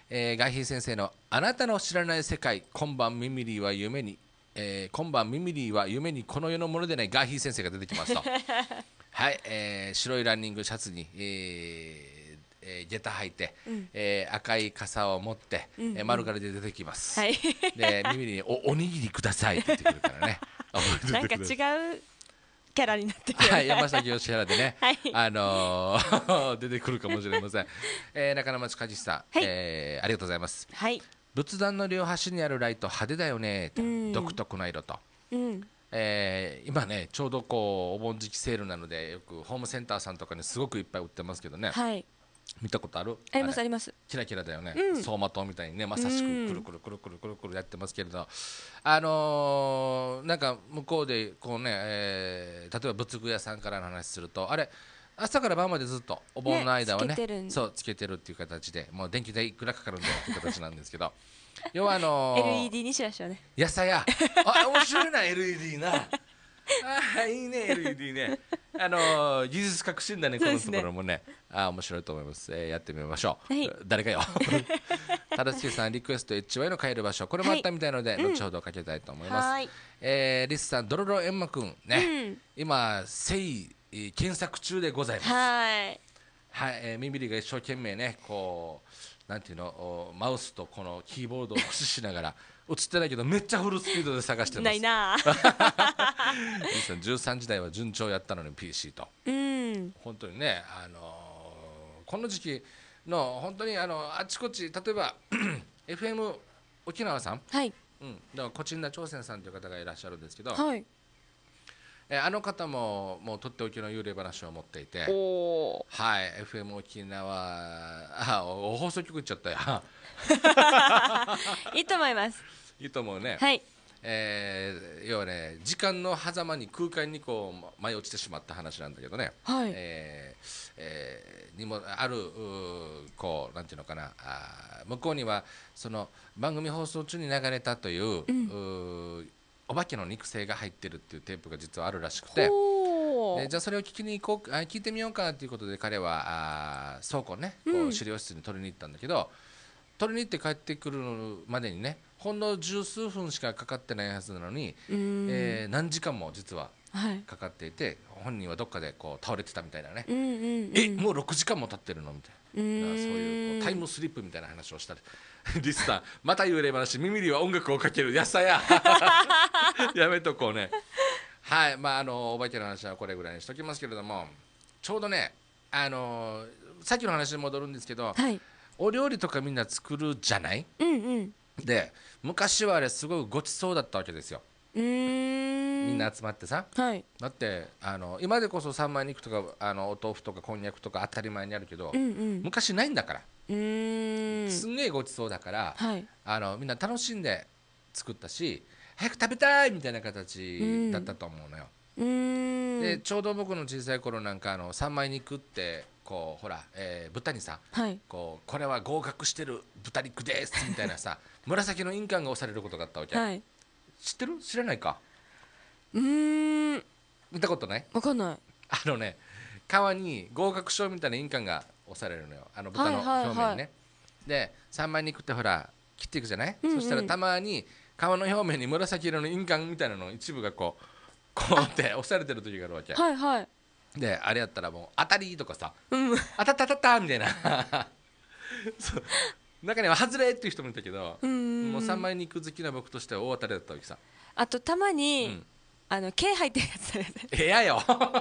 えーガーヒー先生のあなたの知らない世界、今晩ミミリーは夢に、えー今晩ミミリーは夢にこの世のものでないガーヒー先生が出てきますとはい、えー白いランニングシャツに、えーえー下駄履いて、 うんえー赤い傘を持って、 うんうんえー丸刈りで出てきます、 はいでミミリーにおおにぎりくださいって言ってくるからねなんか違うキャラになってるよねはい、山崎義原でね、 はいあのー出てくるかもしれません、えー中野町梶さん、 はいえーありがとうございます。 はい仏壇の両端にあるライト派手だよねと、 うん独特な色と、 うんえー今ねちょうどこうお盆時期セールなのでよくホームセンターさんとかにすごくいっぱい売ってますけどね、 はい見たことある？ ありますれありますキラキラだよね、 うん走馬灯みたいにねまさしうんくくるくるくるくるくるくるやってますけれど、あのーなんか向こうでこうね、えー例えば仏具屋さんからの話するとあれ朝から晩までずっとお盆の間はねねつけてるんそうつけてるっていう形でもう電気代いくらかかるんだよっていう形なんですけど要はあのーエルイーディー にしましょうねやさやあ面白いな エルイーディー なあいいね エルイーディー ねあのー技術革新だねこのところもねあ面白いと思います、えーやってみましょう、 はい誰かよ忠介さんリクエスト エイチワイ の帰る場所これもあったみたいので、 はい後ほどかけたいと思います、 はいえーリスさんドロロエンマくんね、 うん今せいえー検索中でございますはいはい、えー、ミミリが一生懸命ねこうなんていうのおマウスとこのキーボードを駆使しながら映ってないけどめっちゃフルスピードで探してますないなリスさんじゅうさんじ台は順調やったのに ピーシー とうん本当にね、あのーこの時期の本当にあのあちこち例えばエフエム 沖縄さん、 はいうん、だからコチンナ朝鮮さんという方がいらっしゃるんですけど、 はいえあの方ももうとっておきの幽霊話を持っていておおはい エフエム 沖縄あお放送局行っちゃったよいいと思いますいいと思うね、 はいえー要はね時間の狭間に空間にこう舞い落ちてしまった話なんだけどね、 はいえーえーにもあるうーこうなんていうのかなあー向こうにはその番組放送中に流れたという,、うーお化けの肉声が入ってるっていうテープが実はあるらしくて、 おでじゃあそれを聞きに行こうあ聞いてみようかということで彼はあー倉庫ねこう資料室に取りに行ったんだけど、取りに行って帰ってくるまでにねほんの十数分しかかかってないはずなのに、 うんえー何時間も実ははいかかっていて本人はどっかでこう倒れてたみたいなね、 うんうんうんえもうろくじかんも経ってるのみたいな、 うだからそういうこんうタイムスリップみたいな話をしたりリスさんまた幽霊話ミミリは音楽をかけるやさややめとこうねはいまああのお化けの話はこれぐらいにしときますけれどもちょうどねあのさっきの話に戻るんですけど、 はいお料理とかみんな作るじゃないうんうんで昔はあれすごいごちそうだったわけですようーんみんな集まってさ、 はいだってあの今でこそ三枚肉とかあのお豆腐とかこんにゃくとか当たり前にあるけど、 うんうん昔ないんだから、 うーんすんげえごちそうだから、 はいあのみんな楽しんで作ったし早く食べたいみたいな形だったと思うのよ、 うーんでちょうど僕の小さい頃なんかあの三枚肉ってこうほら、えー豚にさはいこうこれは合格してる豚肉ですみたいなさ紫の印鑑が押されることがあったわけ、 はい知ってる知らないかうーん見たことないわかんないあのね皮に合格証みたいな印鑑が押されるのよあの豚のはいはいはい表面にね、で三枚肉ってほら切っていくじゃない、 うんうんそしたらたまに皮の表面に紫色の印鑑みたいなの一部がこうこうって押されてる時があるわけ、 はいはいであれやったらもう当たりとかさうん当たった当たったみたいなそう中には外れっていう人もいたけど、 うんもう三枚肉好きな僕としては大当たりだったわけさ、 あとたまに、 うんあの毛入ってるやつあるねええやよ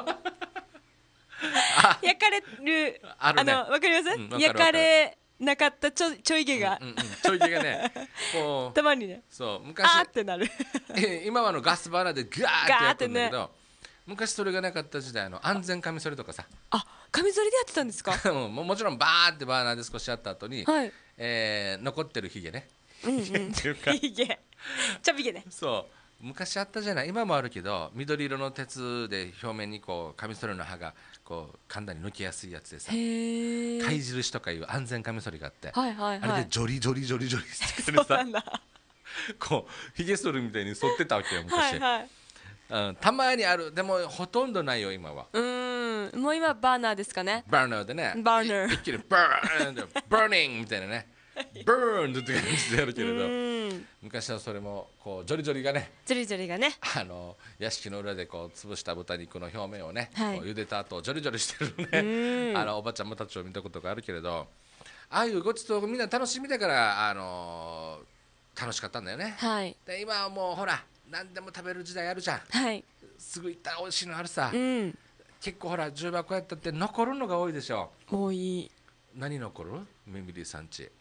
焼かれるあるねのわかります、 うんわかる焼かれなかったちょちょい毛が、 うんうんうん、ちょい毛がねこうたまにねそう昔あーってなるえ今はあのガスバーナーでガーってやってるんだけど、 ガーっ昔それがなかった時代の安全カミソリとかさあカミソリでやってたんですかもうもちろんバーってバーナーで少しやった後に、 はいえー残ってるヒゲねうんうんっていうかいい毛ちょび毛ねそう昔あったじゃない今もあるけど緑色の鉄で表面にこうカミソリの刃がこう簡単に抜きやすいやつでさへえ貝印とかいう安全カミソリがあって、 はいはいあれはいでジョリジョリジョリジョリしてそるさうなんだこうヒゲ剃るみたいに剃ってたわけよは昔、 いはいうん、たまにあるでもほとんどないよ今はうーんもう今バーナーですかねバーナーでねバーナー一気にバーンバーニングみたいなねブーンって感じでやるけれど、 うん昔はそれもこうジョリジョリがね、 ジョリジョリがねあの屋敷の裏でこう潰した豚肉の表面をね、 はいこう茹でた後ジョリジョリしてるうね、 んあのおばちゃまたちを見たことがあるけれど、ああいうごちそうみんな楽しみだからあの楽しかったんだよね。 はいで今はもうほら何でも食べる時代あるじゃん。 はいすぐ行ったら美味しいのあるさ、 うん結構ほら重箱やったって残るのが多いでしょ。 多い何残るミミリーさんち。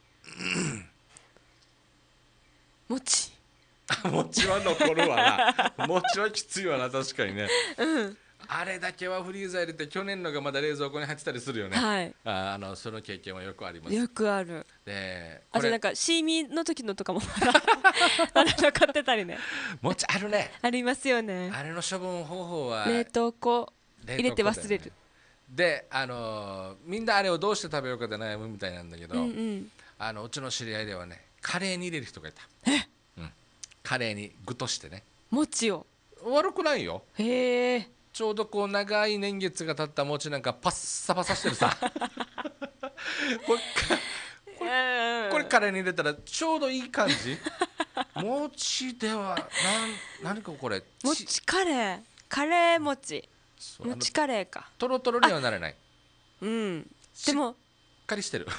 餅餅は残るわな。餅はきついわな、確かにね。 うんあれだけはフリーザ入れて去年のがまだ冷蔵庫に入ってたりするよね。 はいああのその経験はよくありますよくある。 でこれあとなんかシーミーの時のとかもまだまだ残ってたりね餅あるね。 ありますよね。 あれの処分方法は冷凍庫冷凍庫入れて忘れる。 であのーみんなあれをどうして食べようかで悩むみたいなんだけど、 うんうんあのうちの知り合いではねカレーに入れる人がいた。うん、カレーに具としてね餅を悪くないよ。 へえちょうどこう長い年月が経った餅なんかパッサパサしてるさこれこれこれカレーに入れたらちょうどいい感じ。餅ではなん何かこれち餅カレーカレー餅そうあの餅カレーかトロトロにはなれない。 うんしでもしっかりしてる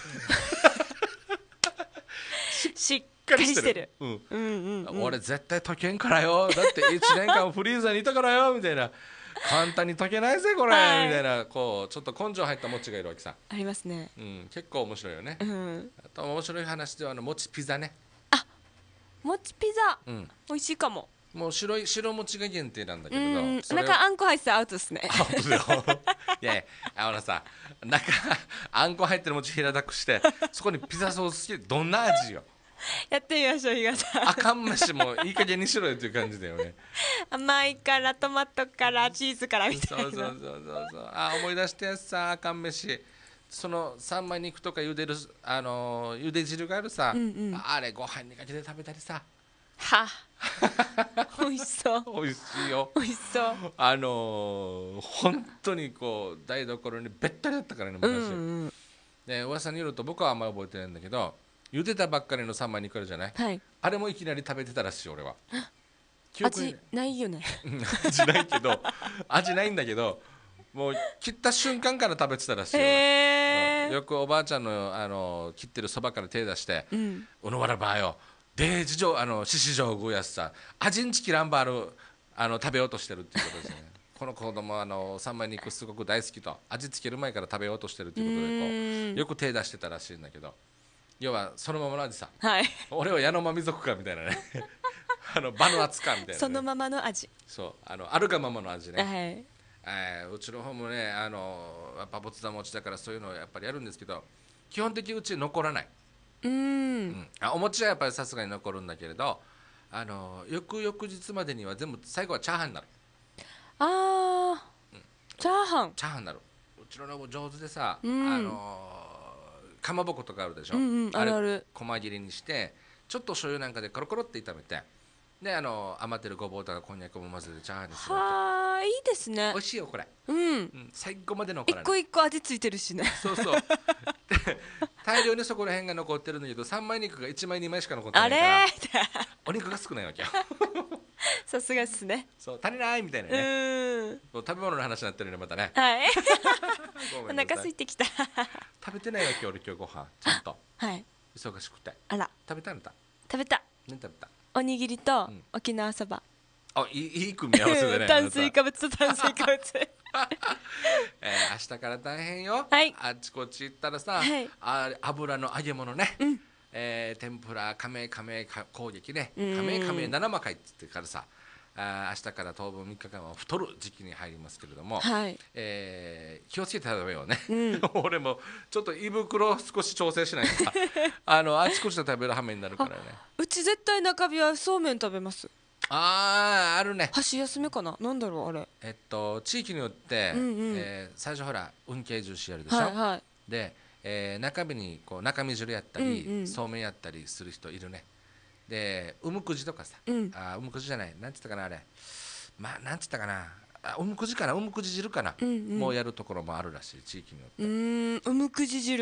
しっかりしてるうんうんうんうん俺絶対溶けんからよ、だっていちねんかんフリーザーにいたからよみたいな、簡単に溶けないぜこれ、 はいみたいなこうちょっと根性入った餅がいるわけさ、 ありますねうん、結構面白いよね。 うんあと面白い話ではあの餅ピザね、 餅ピザうん、 美味しいかももう白い白餅が限定なんだけうれど、 んそれを中あんこ入ってたらアウトですねあ本当だよいやいやあのさ中あんこ入ってる餅平たくしてそこにピザソースつけてどんな味よ。 やってみましょう日賀さんあかん飯もいい加減にしろよっていう感じだよね。 甘いからトマトからチーズからみたいなそうそうそうそうそう、あ思い出したやつさ、あかん飯その三枚肉とか茹でるあのー茹で汁があるさ、 うんうんあれご飯にかけて食べたりさは美味しそう美味しいよ。 美味しそうあのー本当にこう台所にべったりだったからね昔、 うんうんで噂によると僕はあんまり覚えてないんだけど、茹でたばっかりの三枚肉あるじゃない、 はいあれもいきなり食べてたらしい俺は。記憶に味ないよねうん味ないけど味ないんだけどもう切った瞬間から食べてたらしいよ、 へえよくおばあちゃんのあの切ってるそばから手出してうん 「うのわらばーよで事情あの獅子状具やすさ味んちきらんばるあの食べようとしてる」っていうことですねこの子供はあの三枚肉すごく大好きと味付ける前から食べようとしてるっていうことでこうーうんよく手出してたらしいんだけど、要はそのままの味さ、 はい俺は矢野間民族かみたいなねあの場の厚かみたいな、ね、 そのままの味そうあのあるがままの味ね、 はいえーうちの方もねあのやっぱ仏壇持ちだからそういうのをやっぱりやるんですけど基本的にうち残らない、 うーうんん、あお餅はやっぱりさすがに残るんだけれどあの翌々日までには全部最後はチャーハンになる。 あーチャーハンチャーハンになる。うちのの上手でさ、 うんあのかまぼことかあるでしょ、 うんうんあるあるれ細切りにしてちょっと醤油なんかでコロコロって炒めてであの余ってるごぼうとかこんにゃくも混ぜてチャーハンにするわはあいいですねけ。美味しいよこれ、 うんうん、最後まで残らない。 一個一個味ついてるしねそうそうで大量にそこら辺が残ってるんだけど三枚肉がいちまいにまいしか残ってなあいかられお肉が少ないわけよさすがっすねそう足りないみたいなうね、 ーんこう食べ物の話になってるねまたねはいおごめんなさい腹空いてきた食べてないわけ俺今日ご飯ちゃんとはい忙しくてあら食べたんだ食べた何食べたおにぎりとうん沖縄そばあいいいい組み合わせでね炭水化物、 物と炭水化物えー、明日から大変よ、 はいあっちこっち行ったらさ、 はいあ油の揚げ物ね、 うんえー天ぷら亀亀か攻撃ねうん亀亀七魔界って言ってからさあー明日から当分みっかかんは太る時期に入りますけれども、 はいえー気をつけて食べようね、 うん俺もちょっと胃袋を少し調整しないとさあのあちこちで食べる羽目になるからね。 うち絶対中日はそうめん食べますあーあるね箸休めかななんだろうあれえっと地域によって、 うんうんえー最初ほら運慶重視やるでしょ、 はいはいで、えー中身にこう中身汁やったり、 うんうんそうめんやったりする人いるね。でうむくじとかさ、 うんあうむくじじゃないなんつったかなあれまあなんつったかなあうむくじかなうむくじ汁かな、 うんうんもうやるところもあるらしい地域によって、 うーんうむくじ汁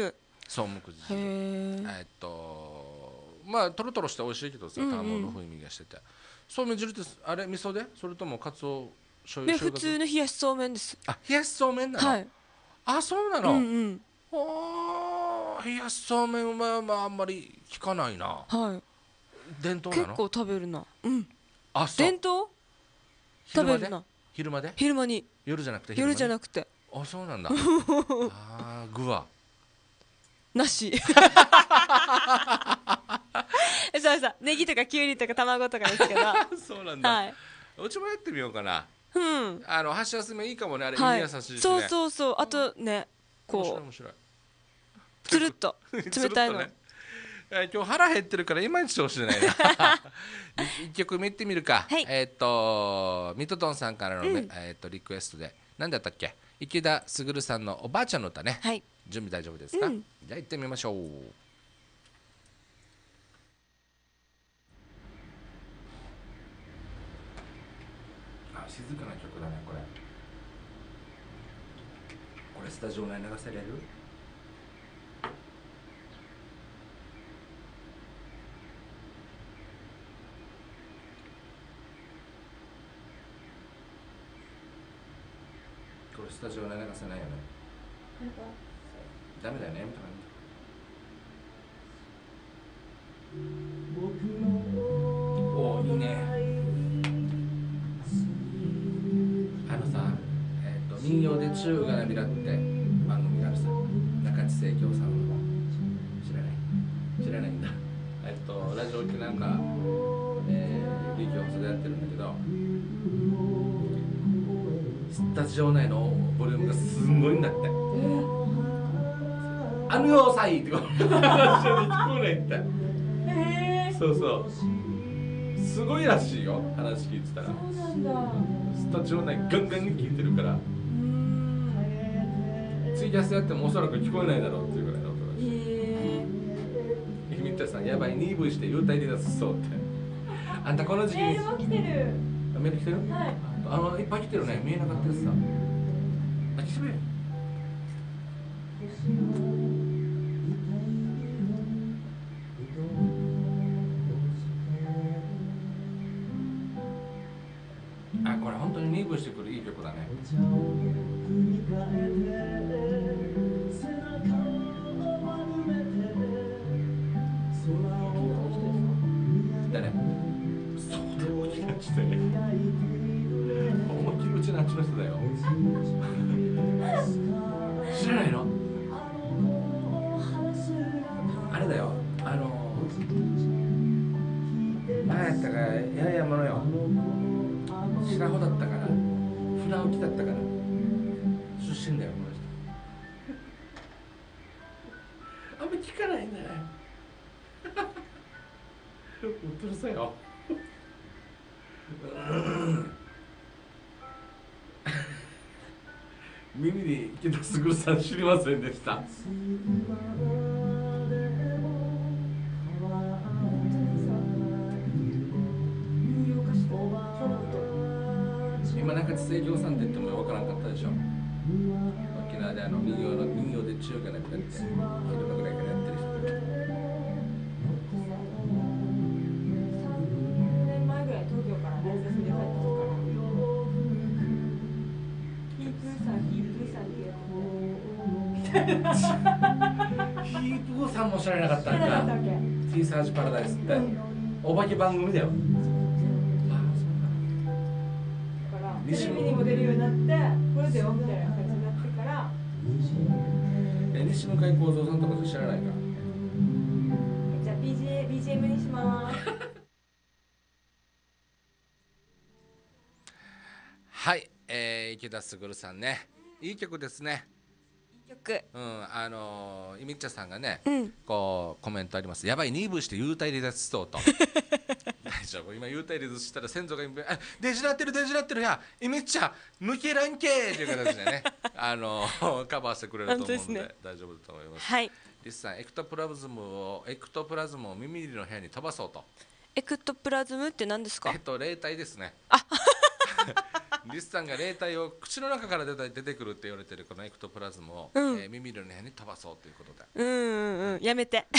そうむくじ汁。 へえ。 えっとまあトロトロして美味しいけどさ、 うんうん卵の風味がしてて、そうめん汁ってあれ味噌でそれともかつお醤油で普醤油通の冷やしそうめんです。 あ冷やしそうめんなの、 はい。 あそうなうの、 んうん。 おー冷やしそうめんはまああんまり聞かないな。 はい。 伝統なの結構食べるな。うん。 あそう伝統昼間で食べるな。 昼間で昼間に。 夜じゃなくて昼間夜にじゃなくてあそうなんだあー具はなし。えそうそうネギとかきゅうりとか卵とかですけど。 そうなんだ、 はい。 うちもやってみようかな。 うん。 あの箸休めいいかもね、あれ、 はい。 胃に優しいしね。 そうそうそう。あとね、 面白いこ面白い。 うつるっと冷たいの。 つるっとねえー今日腹減ってるからいまいち調子ないな。い一曲目いってみるか。 はいえーっとミトトンさんからのね、 うんえーっとリクエストで何だったっけ？池田卓さんのおばあちゃんの歌ね。 はい。 準備大丈夫ですか？ うんじゃあ行ってみましょう。あ静かな曲だねこれ。これスタジオ内流せれる？これスタジオ内流せないよね。ダメだよね。やめた方がいい。おーいいね。あのさ、えっ、と民謡で中がなびらって番組があるさ。中地清京さんの知らない知らないんだ。えっ、とラジオってなんか、えー、劇放送でやってるんだけど、スタジオ内のボリュームがすんごいんだって。あのよさいってこと聞こえないんだ。 へえそうそうすごいらしいよ話聞いてたら。 そうなんだ。 スタジオ内ガンガンに聞いてるから、 うーんツイキャスやってもおそらく聞こえないだろうっていうぐらいの音だし、 へえみったさんやばい にブイ して幽体離脱しそうって。あんたこの時期にメールも来てる。 あメール来てる？ はいあのいっぱい来てるね。見えなかったやつさあ来てくれ。あこれ本当ににブイしてくるいい曲だね。誰？そうだよ、気がしてね。思いっきりうちのあっちの人だよ。知らないの？あれだよ、あの何やったかややものよ。白穂だったから船沖だったから出身だよこの人。あんま聞かないんだね。うっとるさよ。耳に池田卓さん知りませんでした。今中地清京さんって言っても分からんかったでしょ。沖縄であの民謡の民謡で中華なみたいって昼間ぐらいからやってる人。 さんねんまえぐらい東京から夏休みで帰ってきたから。ヒープーさんヒープーさんって言ってヒープーさんも知らなかったん知らなかっただ。 わけ。 ティーサージパラダイスってお化け番組だよ。 だからテレビにも出るようになってこれでよみたいな感じになってからえ西向井幸三さんとか知らないか。 じゃあ ビージーエム ビージーエム にします。 はい、えー、池田卓さんねいい曲ですね。 曲。 うんあのー、イミッチャさんがね、 うん。 こうコメントあります。やばいにブイして幽体離脱しそうと。大丈夫今幽体離脱したら先祖があデジラってるデジラってるやイミッチャ抜けらんけーっていう形でねあのー、カバーしてくれると思うので、 本当ですね大丈夫だと思います。 はい。 リスさんエクトプラズムをエクトプラズムを耳入りの部屋に飛ばそうと。 エクトプラズムって何ですかえっ？と霊体ですね。 リスさんが霊体を口の中から出た出てくるって言われてるこのエクトプラズムを、 うんえー耳の部屋に飛ばそうということで、 うんうんうんやめて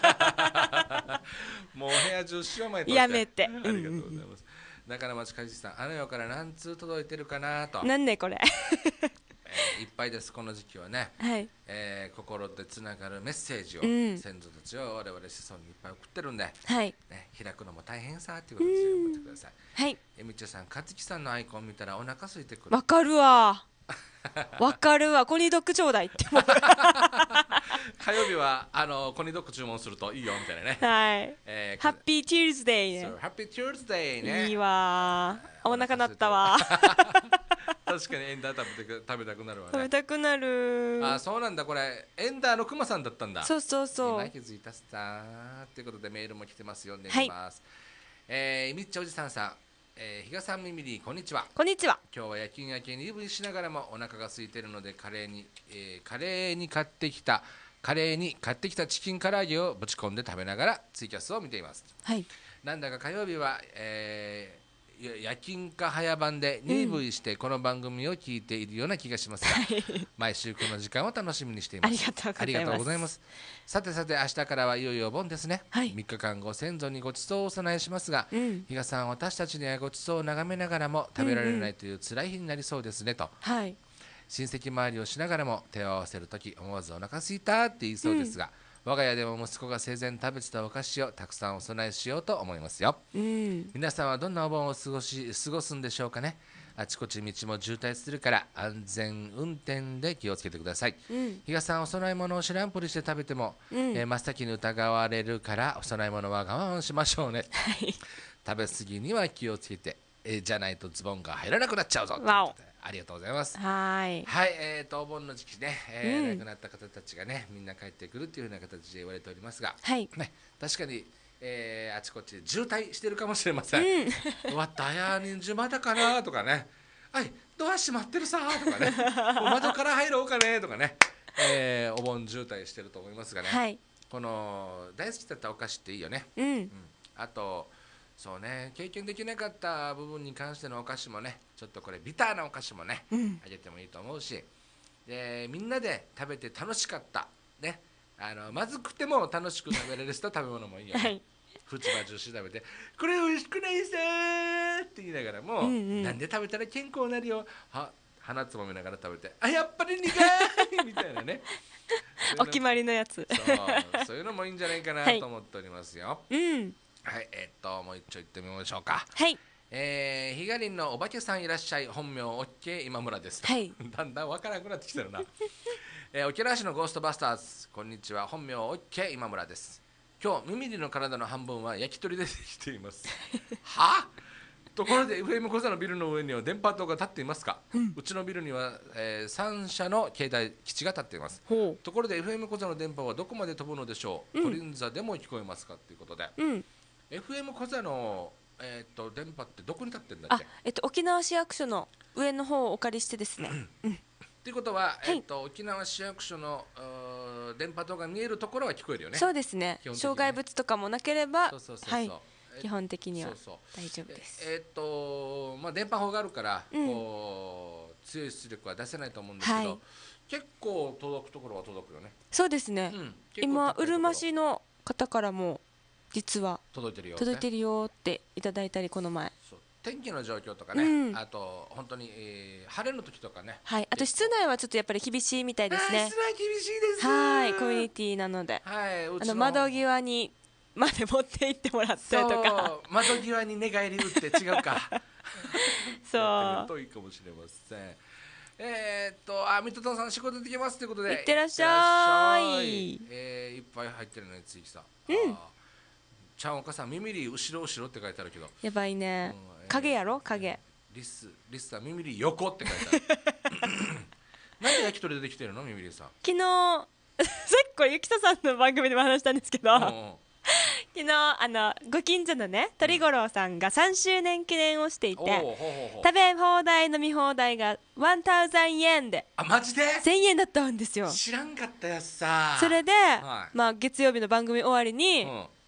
もうお部屋中塩まいとやめてありがとうございます。中野町かじさん、あの世から何通届いてるかなと、 なんねこれえーいっぱいです。この時期はね、 はいえー心でつながるメッセージを、 うん先祖たちを我々子孫にいっぱい送ってるんで、 はいね、開くのも大変さっていうことですよ。頑張ってください。 はいえみちょさん、かつきさんのアイコン見たらお腹空いてくる。 わかるわわかるわコニードッグちょうだいっても火曜日はあのコニードッグ注文するといいよみたいなね。 はいえーハッピーチューズデイねそうハッピーチューズデーね。 いいわーお腹鳴ったわ確かにエンダー食べてく食べたくなるわ食べね。 たくなるあ、そうなんだ。これエンダーのクマさんだったんだ。 そうそうそう今気づいたっすたということでメールも来てます。読んでみます。えーみっちょおじさんさん、えー、比嘉さんミミリーこんにちは。 こんにちは今日は夜勤明けにいぶりしながらもお腹が空いているのでカレーに、えーカレーに買ってきたカレーに買ってきたチキン唐揚げをぶち込んで食べながらツイキャスを見ています。 はいなんだか火曜日は、えーや夜勤か早番で鈍いしてこの番組を聞いているような気がしますが、毎週この時間を楽しみにしています。 ありがとうございますありがとうございます。さてさて、明日からはいよいよお盆ですね。 はいみっかかんご先祖にごちそうをお供えしますが、 うん比嘉さん、私たちにはごちそうを眺めながらも食べられないという辛い日になりそうですねと、 はい親戚周りをしながらも手を合わせるとき思わずお腹すいたって言いそうですが、我が家でも息子が生前食べてたお菓子をたくさんお供えしようと思いますよ。 うん皆さんはどんなお盆を過ごし過ごすんでしょうかね。あちこち道も渋滞するから安全運転で気をつけてください。 うん比嘉さん、お供え物を知らんぷりして食べても、 うんえー真っ先に疑われるからお供え物は我慢しましょうね。 はい食べ過ぎには気をつけて、えーじゃないとズボンが入らなくなっちゃうぞというわおことでありがとうございます。 はいはい、えーとお盆の時期ね、えーうん亡くなった方たちがねみんな帰ってくるっていうような形で言われておりますが、 はいね、確かに、えーあちこちで渋滞してるかもしれません。うわ、ダヤ人数まだかなとかね、はいドア閉まってるさとかねもう窓から入ろうかねとかね、えーお盆渋滞してると思いますがね、 はいこの大好きだったお菓子っていいよね。 うんうん、あとそうね、経験できなかった部分に関してのお菓子もね、ちょっとこれビターなお菓子もね、 うんあげてもいいと思うし、でみんなで食べて楽しかったね、あのまずくても楽しく食べれる人食べ物もいいよね。 はいふちばジューシー食べてこれ美味しくないさーって言いながらも、 うんうんなんで食べたら健康になるよ、は鼻つまみながら食べて、あやっぱり苦いみたいなねお決まりのやつそうそういうのもいいんじゃないかなはいと思っておりますよ。 うんはい、えーっともう一丁言ってみましょうか。 はいえー、ひがりんのお化けさんいらっしゃい、本名オッケー今村です。 はいだんだんわからなくなってきてるな。えー、沖縄市のゴーストバスターズ、こんにちは、本名オッケー今村です。今日ミミリの体の半分は焼き鳥でできています。はところで エフエム 小座のビルの上には電波塔が立っていますか。うちのビルには、えー、さん社の携帯基地が立っています。 ほところで エフエム 小座の電波はどこまで飛ぶのでしょう。コリンザでも聞こえますかということで、 ううんエフエム 小座の、えー、っと電波ってどこに立ってんだっあけ。 えっと沖縄市役所の上の方をお借りしてですねということは、 いえっと沖縄市役所のうー電波塔が見えるところは聞こえるよね。 そうですね基本的にね障害物とかもなければそうそうそうそう、 はいえ基本的にはそうそう大丈夫ですええっとまあ電波法があるから、 うんこう強い出力は出せないと思うんですけど、 はい結構届くところは届くよね。 そうですねうん、 今うるまし市の方からも実は届いてるよって。 届いてるよっていただいたりこの前そう天気の状況とかね、 うんあと本当に、えー晴れの時とかね。 はいあと室内はちょっとやっぱり厳しいみたいですねあー室内厳しいです。 はいコミュニティなのではい、うあちの窓際にまで持って行ってもらったりとかそう窓際に寝返り打って違うか。 そう遠いかもしれません。えー、っとあ水戸さん仕事できますということで、 いってらっしゃいいってらっしゃい。えー、いっぱい入ってるねついきさん。 うんあーちゃんおかさん、ミミリ後ろ後ろって書いてあるけど、 やばいねうんえー影やろ影リスリスさんミミリ横って書いてある。なんで焼き鳥出てきてるのミミリさん。 昨日さっきこれゆきささんの番組でも話したんですけどうんうん昨日あのご近所のね鳥五郎さんがさんしゅうねん記念をしていて、 おーほうほうほう食べ放題飲み放題がせんえんであマジでせんえんだったんですよ。 知らんかったやつさ。 それで、 はいまあ、月曜日の番組終わりに、 うん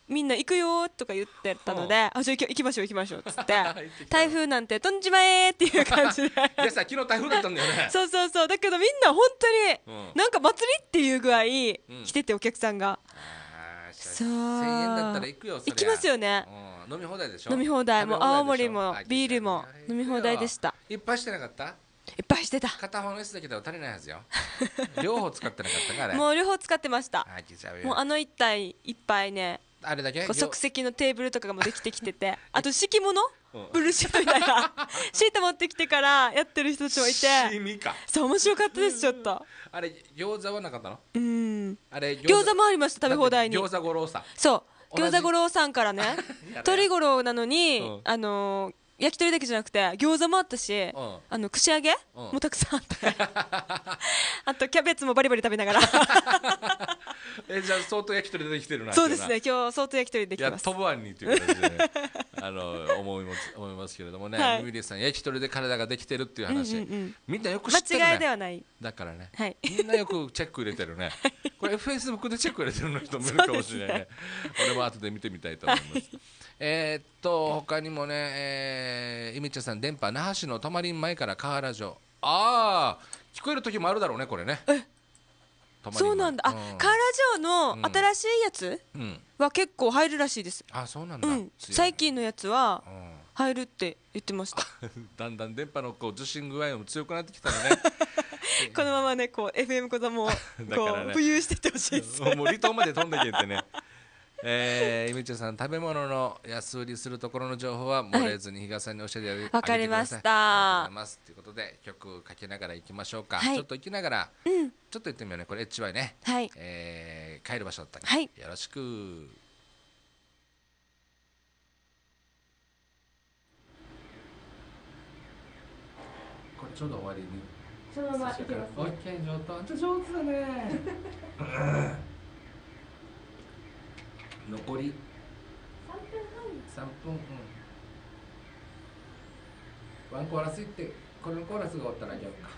みんな行くよとか言ってたので、あじゃあ行き行きましょう行きましょうっつって行ってきた台風なんて飛んじまえっていう感じでいやさ昨日台風だったんだよねそうそうそうだけどみんな本当に、 うんなんか祭りっていう具合、 ん来ててお客さんがあーそうせんえんだったら行くよそりゃ行きますよね、 うん、飲み放題でしょ飲み放題もう食べ放青森でしょあもビールも飲み放題でした。 いっぱいしてなかったいっぱいしてた片方の椅子だけでは足りないはずよ両方使ってなかったからあれもう両方使ってました。 あ来ちゃうよもうあの一体いっぱいねあれだけこう即席のテーブルとかもできてきててあと敷物うんブルーシートみたいなシート持ってきてからやってる人たちもいシてミかそう面白かったですちょっとあれ餃子はなかったのうんあれ餃子もありました食べ放題にだって餃子五郎さそう同じ餃子五郎さんからねやだよ鶏五郎なのに、 うんあのー焼き鳥だけじゃなくて餃子もあったし、 んあの串揚げ、 うんもたくさんあってあとキャベツもバリバリ食べながらえじゃあ相当焼き鳥出てきてるなそうですね今今日相当焼き鳥で日ないやきてます飛ぶわんにという形でねあの思います思いますけれどもね、 はいミミリーさん焼き鳥で体ができてるっていう話、 うんうんうんみんなよく知ってるね間違いではないだからね、 はいみんなよくチェック入れてるねこれフェイスブックでチェック入れてるの人もいるかもしれないね俺も後で見てみたいと思いますえーっと他にもね、えー、イミチャさん電波那覇市の泊まりん前から河原城ああ聞こえる時もあるだろうねこれね泊まりん前そうなんだあ、 うん河原城の新しいやつうんは結構入るらしいですあそうなんだ、 うん強い最近のやつはうん入るって言ってましただんだん電波のこう受信具合も強くなってきたのねこのままねこう エフエム 講座もこだからねう浮遊してってほしいですもう離島まで飛んでけんってねえー、イミチャさん食べ物の安売りするところの情報は漏れずに比嘉さんに教えてあげてください。 わかりましたありがとうございますということで曲かけながら行きましょうか、 はいちょっと行きながら、ちょっと言ってみようねこれ エイチワイ ね、 はいえー、帰る場所だったね、 はいよろしくこれちょうど終わりにそのまま行きますオッケー上手あんた上手だね残りさんぷん、うん、ワンコーラスいってこのコーラスが終わったらあげようか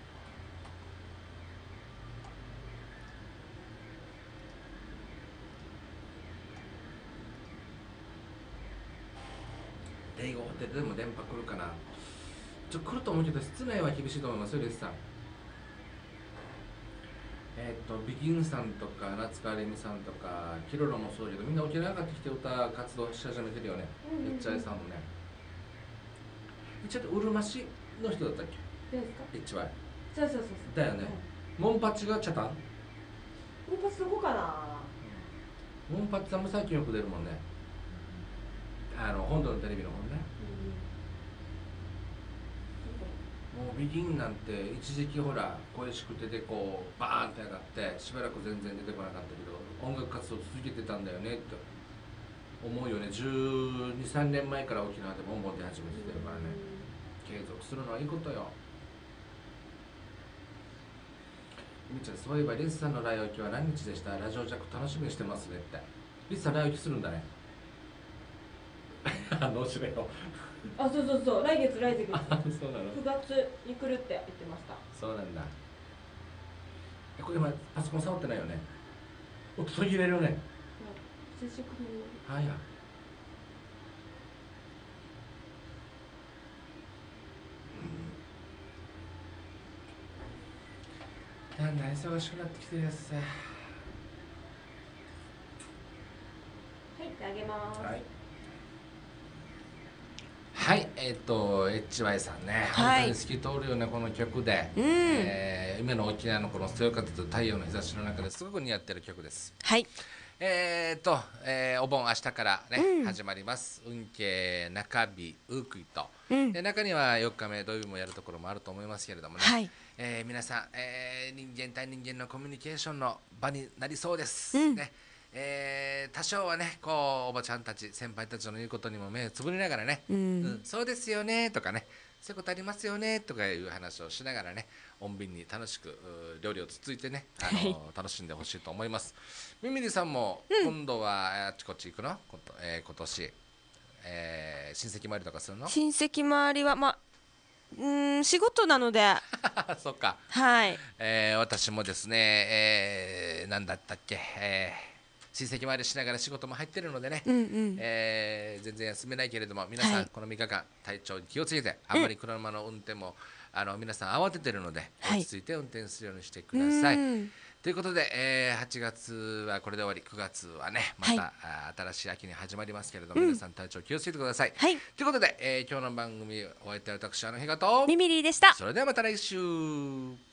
英語ホテルでも電波来るかなちょ来ると思うけど室内は厳しいと思いますよレスさんえっ、とビギンさんとか夏川レミさんとかキロロもそうだけどみんな沖縄上がってきて歌活動し始めてるよねうんうんうんエッチアイさんもねちょっとうるま市の人だったっけどうですかエッチワイそうそうそうそうだよねモンパチがチャタンうんモンパチどこかなモンパチさんも最近よく出るもんねあの本土のテレビの方ねもうビギンなんて一時期ほら恋しくてでこうバーンって上がってしばらく全然出てこなかったけど音楽活動続けてたんだよねって思うよねじゅうに、さんねんまえから沖縄でボンボン出始めてるからね継続するのはいいことよみーちゃんそういえばリスさんの来沖は何日でしたラジオジャック楽しみにしてますねってリスさん来沖するんだねあのしれよあそうそうそう来月来月あそうなのくがつに来るって言ってましたそうなんだえこれ今パソコン触ってないよね音途切れるよね接触はやうんなんだ忙しくなってきてるやつさはいあげますはいはいえっ、と エイチワイ さんね、 はい本当に透き通るよねこの曲で、 うんえー今の沖縄のこの強い風と太陽の日差しの中ですごく似合ってる曲ですはいえーと、えーお盆明日からね、 うん始まります運慶中日ウークイと、 うんで中にはよっかめ土曜日もやるところもあると思いますけれどもね、 はいえー皆さん、えー人間対人間のコミュニケーションの場になりそうです、 うんねえー多少はねこうおばちゃんたち先輩たちの言うことにも目をつぶりながらね、 うんうんそうですよねとかねそういうことありますよねとかいう話をしながらね穏便に楽しくう料理をつついてねあの、 はい楽しんでほしいと思いますミミリさんも今度はあちこち行くの、ことえー今年、えー親戚回りとかするの親戚周りはまあうーん仕事なのでそっか、 はいえー私もですね、えー、何だったっけ、えー親戚回りしながら仕事も入ってるのでね、 うんうんえー全然休めないけれども、皆さん、 はいこのみっかかん体調に気をつけて、あんまり車の運転もあの皆さん慌ててるので、 はい落ち着いて運転するようにしてください。 うんということで、えーはちがつはこれで終わり、くがつはねまた、 はいあ新しい秋に始まりますけれども、皆さん体調気をつけてください。 はいということで、えー今日の番組お相手は私あの日がとミミリーでした。 それではまた来週。